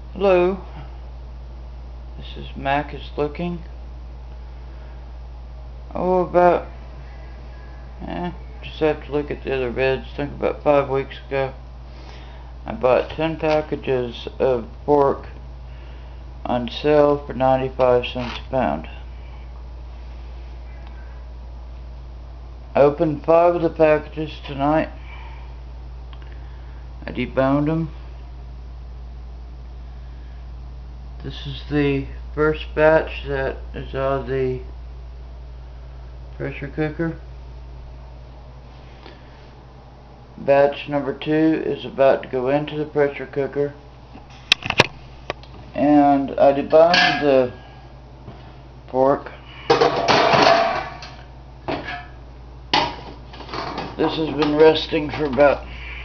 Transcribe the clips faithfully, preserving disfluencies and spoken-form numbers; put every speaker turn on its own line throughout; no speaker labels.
Hello, this is Mac is looking. Oh, about, eh, just have to look at the other beds. I think about five weeks ago, I bought ten packages of pork on sale for ninety-five cents a pound. I opened five of the packages tonight. I deboned them. This is the first batch that is out of the pressure cooker. Batch number two is about to go into the pressure cooker. And I deboned the pork. This has been resting for about,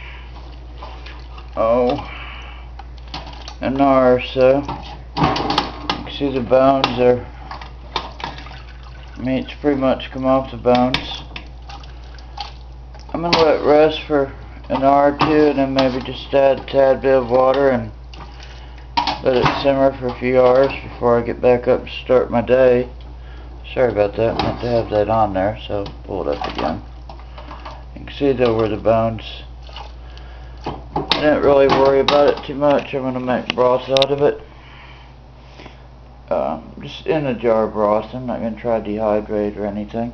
oh, an hour or so. You can see the bones are, meat's pretty much come off the bones. I'm going to let it rest for an hour or two and then maybe just add a tad bit of water and let it simmer for a few hours before I get back up to start my day. Sorry about that, I meant to have that on there, so pull it up again. You can see though where the bones, I didn't really worry about it too much. I'm going to make broth out of it. Um, just in a jar broth. I'm not going to try to dehydrate or anything.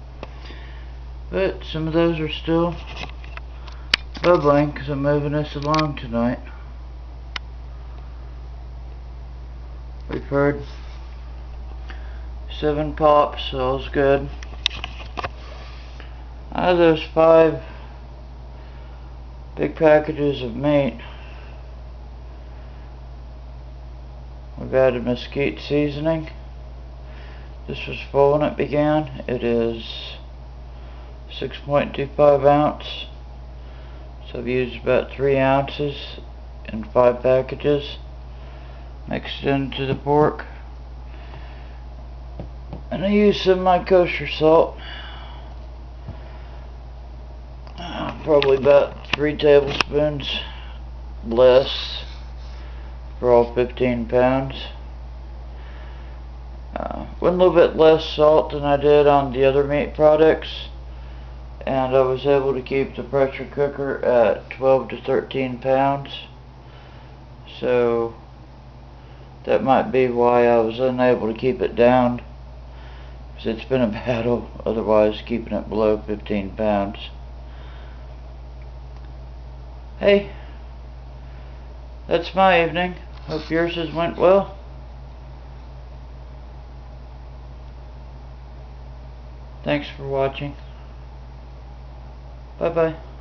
But some of those are still bubbling because I'm moving this along tonight. We've heard seven pops, so all's good. Out of those five big packages of meat, we've added mesquite seasoning. This was full when it began. It is six point two five ounce. So I've used about three ounces in five packages. Mixed into the pork. And I used some of my kosher salt. Uh, probably about three tablespoons less for all fifteen pounds. Uh, went a little bit less salt than I did on the other meat products, and I was able to keep the pressure cooker at twelve to thirteen pounds. So that might be why I was unable to keep it down, because it's been a battle otherwise keeping it below fifteen pounds. Hey, that's my evening. Hope yours has went well. Thanks for watching. Bye bye.